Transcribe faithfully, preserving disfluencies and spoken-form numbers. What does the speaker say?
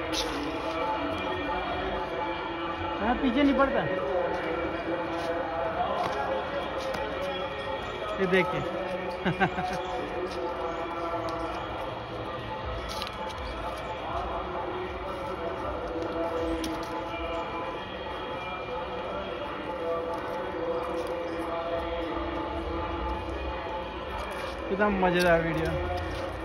हाँ पीछे नहीं पड़ता। ये देखिए। कितना मजेदार वीडियो।